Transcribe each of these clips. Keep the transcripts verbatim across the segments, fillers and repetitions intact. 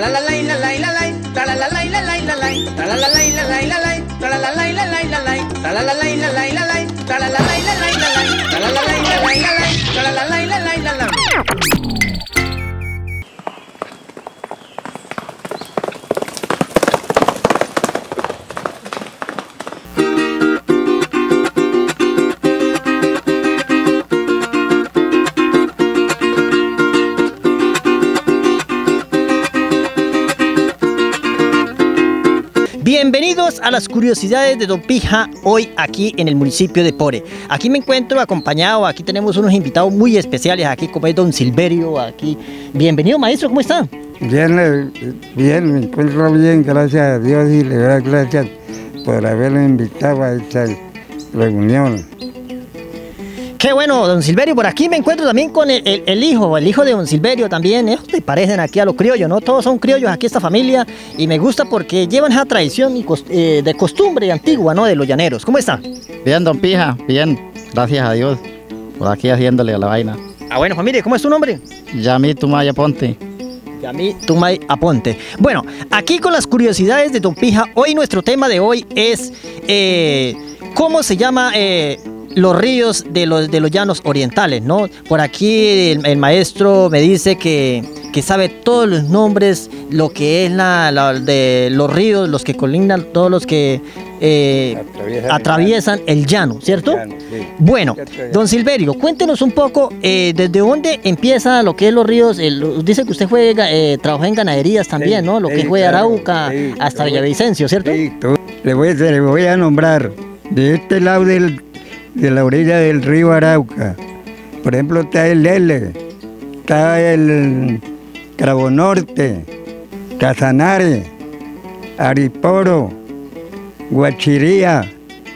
Bienvenidos a las curiosidades de Don Pija, hoy aquí en el municipio de Pore. Aquí me encuentro acompañado, aquí tenemos unos invitados muy especiales, aquí como es Don Silverio, aquí. Bienvenido, maestro, ¿cómo está? Bien, bien, me encuentro bien, gracias a Dios, y le doy gracias por haberme invitado a esta reunión. Qué bueno, Don Silverio, por aquí me encuentro también con el, el, el hijo, el hijo de Don Silverio también. Ellos te parecen aquí a los criollos, ¿no? Todos son criollos aquí esta familia y me gusta porque llevan esa tradición y cost eh, de costumbre antigua, ¿no? De los llaneros. ¿Cómo está? Bien, Don Pija, bien, gracias a Dios, por aquí haciéndole a la vaina. Ah, bueno, familia, ¿cómo es tu nombre? Yamí Tumay Aponte. Yamí Tumay Aponte. Bueno, aquí con las curiosidades de Don Pija, hoy nuestro tema de hoy es eh, ¿cómo se llama eh, los ríos de los, de los llanos orientales, ¿no? Por aquí el, el maestro me dice que, que sabe todos los nombres, lo que es la, la de los ríos, los que colindan, todos los que eh, atraviesan, atraviesan el llano, el llano, ¿cierto? El llano, sí. Bueno, don Silverio, cuéntenos un poco eh, desde dónde empieza lo que es los ríos. El, dice que usted fue, eh, trabajó en ganaderías también, sí, ¿no? Lo sí, que fue de Arauca sí, hasta Villavicencio, ¿cierto? Sí, tú, le, voy, le voy a nombrar de este lado del de la orilla del río Arauca. Por ejemplo, está el Lele, está el Cravo Norte, Casanare, Ariporo, Guachiría,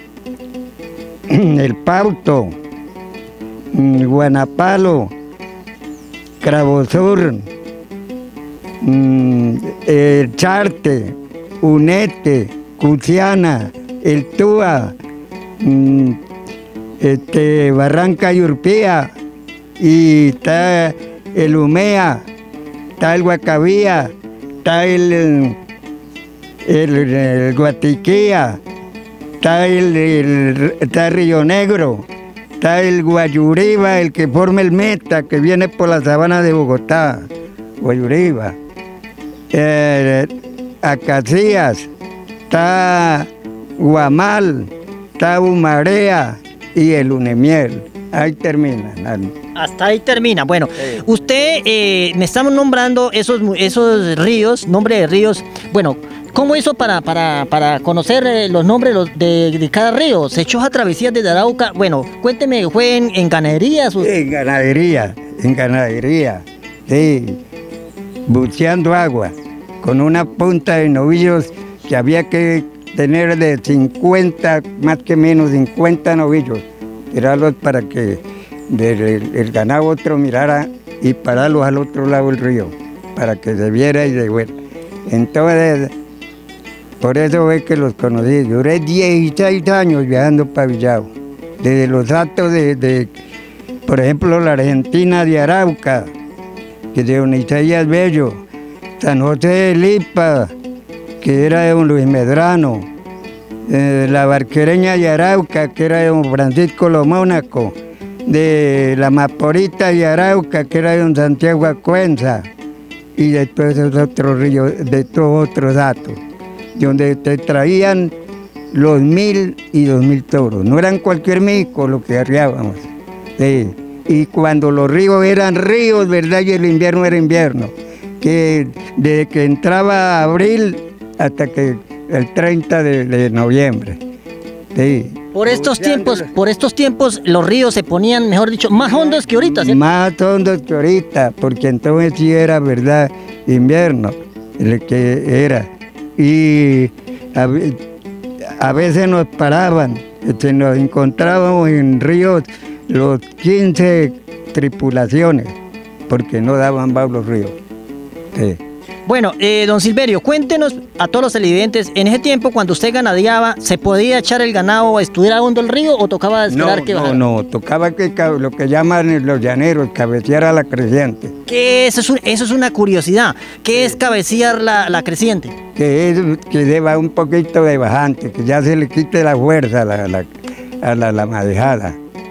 el Pauto, Guanapalo, Cravo Sur, el Charte, Unete, Cusiana, el Túa, Este, Barranca y Urpía, y está el Umea, está el Guacavía, está el, el, el, el Guatiquía, está el, el, está el Río Negro, está el Guayuriba, el que forma el Meta, que viene por la sabana de Bogotá, Guayuriba, eh, Acacías, está Guamal, está Humarea, y el Unemiel. Ahí termina. Hasta ahí termina. Bueno, sí. Usted eh, me estamos nombrando esos, esos ríos, nombre de ríos. Bueno, ¿cómo hizo para, para, para conocer eh, los nombres de, de cada río? ¿Se echó a travesías desde Arauca? Bueno, cuénteme, ¿fue en, en ganaderías? Sí, en ganadería, en ganadería. Sí, buceando agua, con una punta de novillos que había que tener de cincuenta, más que menos cincuenta novillos, tirarlos para que del, el, el ganado otro mirara y pararlos al otro lado del río, para que se viera y se fuera. Entonces, por eso es que los conocí. Duré dieciséis años viajando para Villavo, desde los actos de, de, por ejemplo, la Argentina de Arauca, que de don Isaías Bello, San José de Lipa, que era de don Luis Medrano, eh, la Barquereña de Arauca, que era de don Francisco Lomónaco, de la Maporita de Arauca, que era de don Santiago Acuenza, y de todos esos otros ríos, de todos otros datos, donde te traían los mil y dos mil toros. No eran cualquier mico lo que arriábamos. Sí. Y cuando los ríos eran ríos, ¿verdad? Y el invierno era invierno. Que desde que entraba abril hasta que el treinta de, de noviembre. Sí. Por estos tiempos, por estos tiempos los ríos se ponían, mejor dicho, más hondos que ahorita, ¿cierto? Más hondos que ahorita, porque entonces sí era, ¿verdad?, invierno, el que era. Y a, a veces nos paraban, este, nos encontrábamos en ríos los quince tripulaciones, porque no daban bajo los ríos. Sí. Bueno, eh, don Silverio, cuéntenos a todos los televidentes, en ese tiempo cuando usted ganadeaba, ¿se podía echar el ganado, estuviera hondo el río o tocaba esperar no, que bajara? No, no, tocaba que lo que llaman los llaneros, cabecear a la creciente. ¿Qué es? Eso, es un- eso es una curiosidad. ¿Qué es cabecear la, la creciente? Que es que lleva un poquito de bajante, que ya se le quite la fuerza a la, la, a la, la manejada.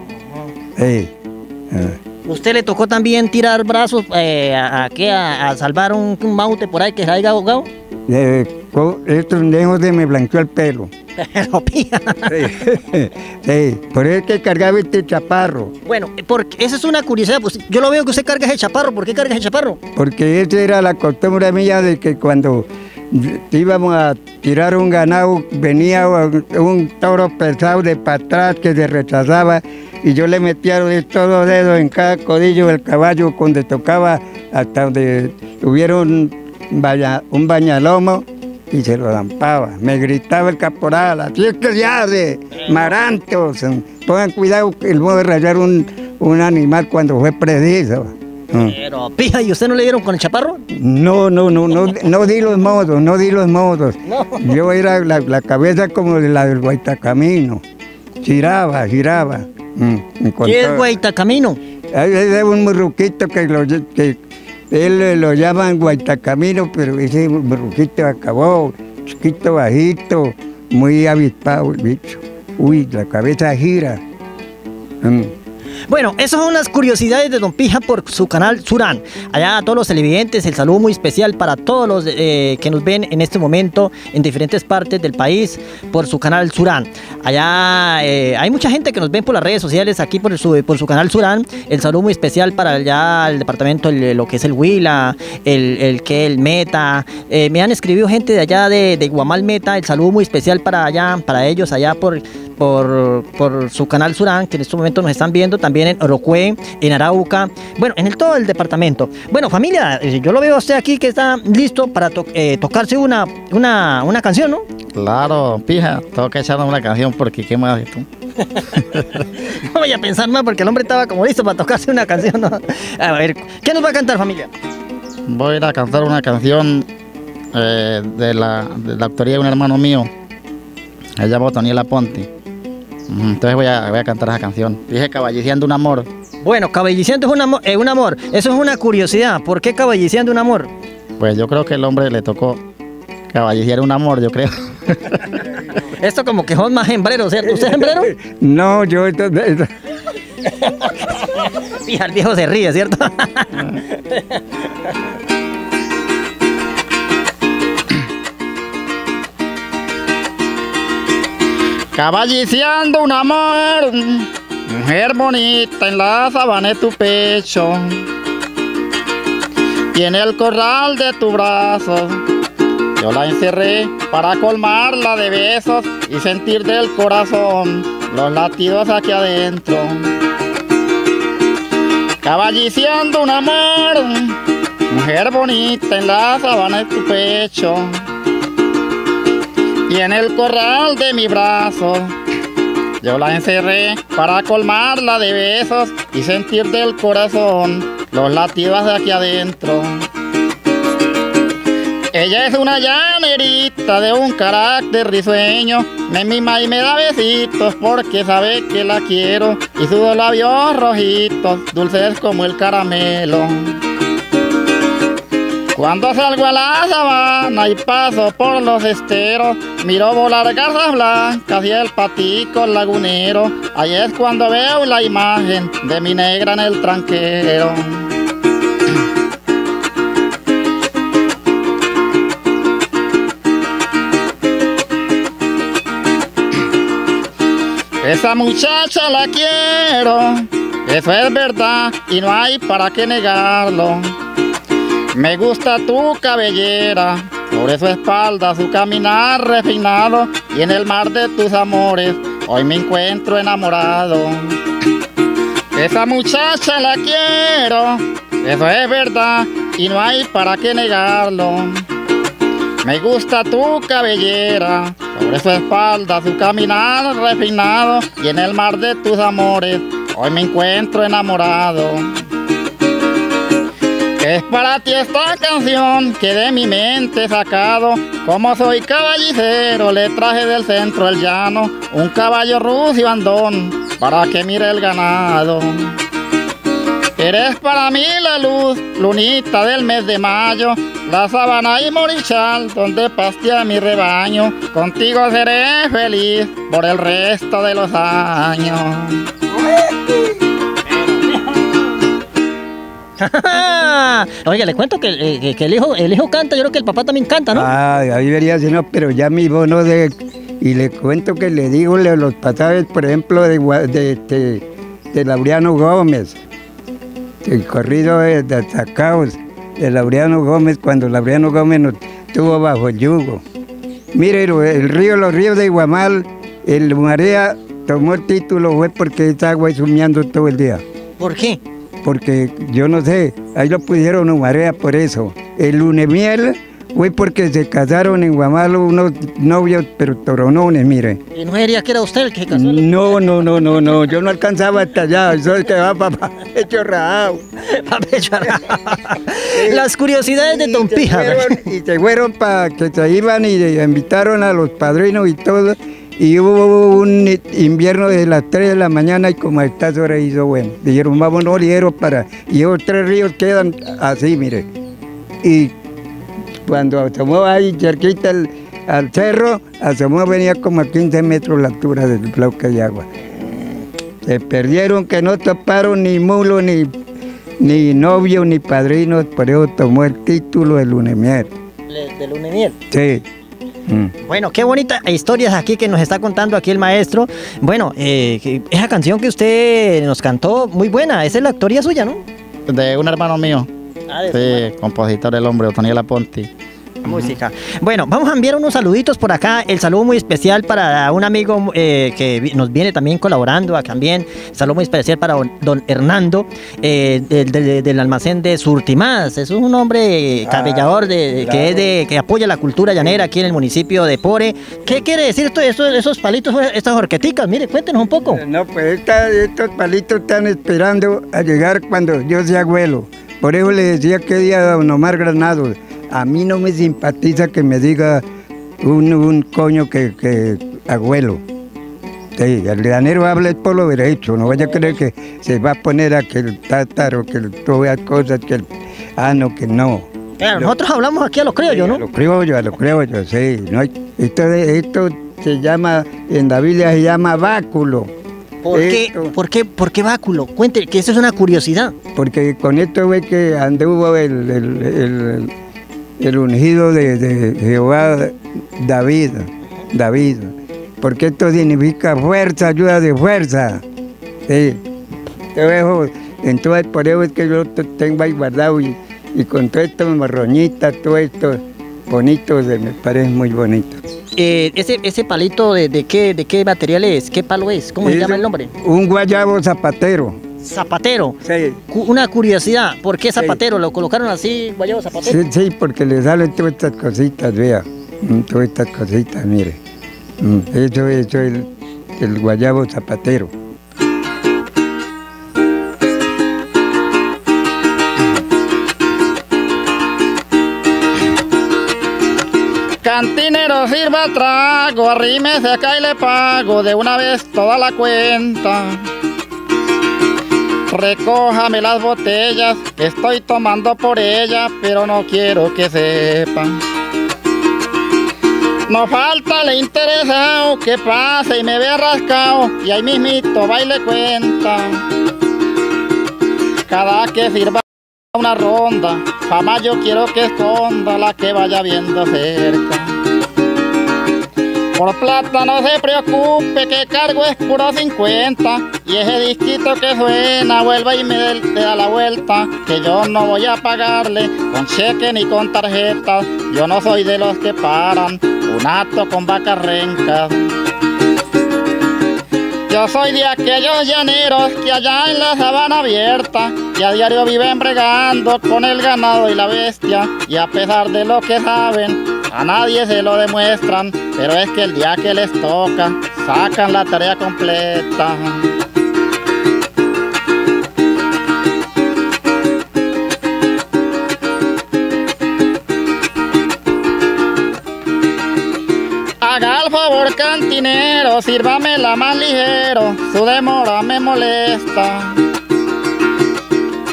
Sí. Ah. ¿Usted le tocó también tirar brazos eh, a, a, qué? a, a salvar un, un maute por ahí que se haya ahogado? Eh, co- estos lejos de me blanqueó el pelo. Pero, pija. Sí. Sí, por eso es que cargaba este chaparro, Bueno, porque esa es una curiosidad. Pues yo lo veo que usted carga ese chaparro. ¿Por qué carga ese chaparro? porque esa era la costumbre mía de que cuando íbamos a tirar un ganado, venía un toro pesado de para atrás que se rechazaba y yo le metía los todos dedos en cada codillo del caballo cuando tocaba hasta donde hubiera un, baña, un bañalomo y se lo dampaba. Me gritaba el caporal, así es que ya de marantos, pongan cuidado que el modo de rayar un, un animal cuando fue preciso. Mm. Pero, pija, ¿y usted no le dieron con el chaparro? No, no, no, no, no di los modos, no di los modos. No. Yo era la, la cabeza como de la del Guaitacamino. Giraba, giraba. Mm, con ¿Qué es todo. Guaitacamino? Ahí hay un murruquito que, lo, que él lo llaman Guaitacamino, pero ese murruquito acabó, chiquito, bajito, muy avispado el bicho. Uy, la cabeza gira. Mm. Bueno, esas son unas curiosidades de Don Pija por su canal Surán. Allá a todos los televidentes, el saludo muy especial para todos los eh, que nos ven en este momento en diferentes partes del país por su canal Surán. Allá eh, hay mucha gente que nos ven por las redes sociales aquí por su, por su canal Surán. El saludo muy especial para allá el departamento, el- lo que es el Huila, el, el que el Meta. Eh, me han escribido gente de allá de, de Guamal Meta. El saludo muy especial para allá, para ellos allá por... Por, por su canal Surán, que en este momento nos están viendo, también en Orocué, en Arauca, bueno, en el, todo el departamento. Bueno, familia, eh, yo lo veo a usted aquí que está listo para to- eh, tocarse una, una, una canción, ¿no? Claro, pija, tengo que echarnos una canción porque ¿qué más haces tú? No voy a pensar más porque el hombre estaba como listo para tocarse una canción, ¿no? A ver, ¿qué nos va a cantar, familia? Voy a ir a cantar una canción eh, de, la, de la autoría de un hermano mío. Él llama Toniel Aponte. Ujú, entonces voy a, voy a cantar esa canción. Dije Caballiciando un amor. Bueno, caballiciando es un amor, eh, un amor, eso es una curiosidad. ¿Por qué caballiciando un amor? Pues yo creo que el hombre le tocó caballiciar un amor, yo creo. Esto como que son más hembrero, ¿cierto? ¿Usted es hembrero? No, yo... esto- esto- Fija, el viejo se ríe, ¿cierto? Caballiciando un amor, mujer bonita en la sabana de tu pecho y en el corral de tu brazo. Yo la encerré para colmarla de besos y sentir del corazón los latidos aquí adentro. Caballiciando un amor, mujer bonita en la sabana de tu pecho y en el corral de mi brazo. Yo la encerré para colmarla de besos y sentir del corazón los latidos de aquí adentro. Ella es una llanerita de un carácter risueño, me mima y me da besitos porque sabe que la quiero y sus labios rojitos, dulces como el caramelo. Cuando salgo a la sabana y paso por los esteros, miro volar garzas blancas y el patico lagunero. Ahí es cuando veo la imagen de mi negra en el tranquero. Esa muchacha la quiero, eso es verdad y no hay para qué negarlo. Me gusta tu cabellera, sobre su espalda su caminar refinado y en el mar de tus amores hoy me encuentro enamorado. Esa muchacha la quiero, eso es verdad y no hay para qué negarlo. Me gusta tu cabellera, sobre su espalda su caminar refinado y en el mar de tus amores hoy me encuentro enamorado. Es para ti esta canción que de mi mente he sacado. Como soy caballicero, le traje del centro el llano un caballo rucio andón para que mire el ganado. Eres para mí la luz, lunita del mes de mayo, la sabana y morichal donde pastea mi rebaño. Contigo seré feliz por el resto de los años. Oiga, le cuento que, eh, que el, hijo, el hijo canta, yo creo que el papá también canta, ¿no? Ah, ahí vería si no, pero ya mi voz no de... Y le cuento que le digo le, los pasajes, por ejemplo, de, de, de, de Laureano Gómez, el corrido de, de Atacaos, de Laureano Gómez, cuando Laureano Gómez nos tuvo bajo el yugo. Mire, el río, los ríos de Iguamal, el Marea tomó el título, fue porque esa agua es humeando todo el día. ¿Por qué? Porque yo no sé, ahí lo pusieron Marea por eso. El Lunemiel fue porque se casaron en Guamal unos novios, pero toronones, mire. ¿Y no diría que era usted el que casó? No, no, no, no, no, yo no alcanzaba hasta allá, eso es que va para pecho rajado. Pa' pecho rajado. Las curiosidades de Don Pija. Y se fueron para que se iban y invitaron a los padrinos y todo. Y hubo un invierno de las tres de la mañana y como a estas horas hizo bueno. Dijeron, vámonos, dijeron para... Y esos tres ríos quedan así, mire. Y cuando asomó ahí cerquita al, al cerro, asomó, venía como a quince metros la altura del bloque de agua. Se perdieron que no toparon ni mulo, ni, ni novio, ni padrinos, por eso tomó el título de Lunemiel. ¿De Lunemiel? Sí. Mm. Bueno, qué bonitas historias aquí que nos está contando aquí el maestro. Bueno, eh, esa canción que usted nos cantó, muy buena, esa es la autoría suya, ¿no? De un hermano mío. Ah, de Sí, su compositor del hombre, Otoniel Aponte. música. Bueno, vamos a enviar unos saluditos por acá. El saludo muy especial para un amigo eh, que vi- nos viene también colaborando a- también. Saludo muy especial para don, don Hernando eh, del, del- del almacén de Surtimás. Es un hombre eh, cabellador de, claro. que es de que apoya la cultura llanera aquí en el municipio de Pore. ¿Qué quiere decir esto, esto- esos palitos, estas horqueticas? Mire, cuéntenos un poco. No, pues esta- estos palitos están esperando a llegar cuando yo sea abuelo. Por eso le decía que día a don Omar Granados, a mí no me simpatiza que me diga un, un coño que, que abuelo. Sí, el llanero habla es por lo derecho, no vaya a creer que se va a poner a que el tátaro, que el, todas las cosas, que el... Ah, no, que no. Claro, nosotros hablamos aquí a los criollos, A ¿no? los criollos, a los criollos, sí. No hay- esto, de- esto se llama, en la Biblia se llama báculo. ¿Por qué, Esto. por, qué, ¿Por qué báculo? Cuente, que eso es una curiosidad. Porque con esto ve que anduvo el, el, el, el ungido de, de Jehová David, David. Porque esto significa fuerza, ayuda de fuerza. Sí. Entonces, entonces por eso es que yo lo tengo ahí guardado y, y con todo esto marroñitas, todo esto bonito, se me parece muy bonito. Eh, ese, ese palito de, de qué de qué material es, qué palo es, ¿cómo se Es llama el nombre? Un guayabo zapatero. Zapatero. Sí. Cu- Una curiosidad, ¿por qué zapatero? ¿Lo colocaron así, guayabo zapatero? Sí, sí, porque le salen todas estas cositas, vea. Mm, Todas estas cositas, mire. Mm, Eso, eso es el, el guayabo zapatero. Cantinero, sirva trago, arrímese acá y le pago de una vez toda la cuenta. Recójame las botellas, que estoy tomando por ella, pero no quiero que sepan. No falta el interesado que pase y me vea rascado, y ahí mismito va y le cuenta. Cada que sirva una ronda, jamás yo quiero que esconda la que vaya viendo cerca. Por plata no se preocupe, que cargo es puro cincuenta, y ese disquito que suena vuelva y me dé- le da la vuelta, que yo no voy a pagarle con cheque ni con tarjeta. Yo no soy de los que paran un acto con vacas rencas. Yo soy de aquellos llaneros que allá en la sabana abierta y a diario viven bregando con el ganado y la bestia, y a pesar de lo que saben, a nadie se lo demuestran, pero es que el día que les toca, sacan la tarea completa. Haga el favor, cantinero, sírvamela más ligero, su demora me molesta.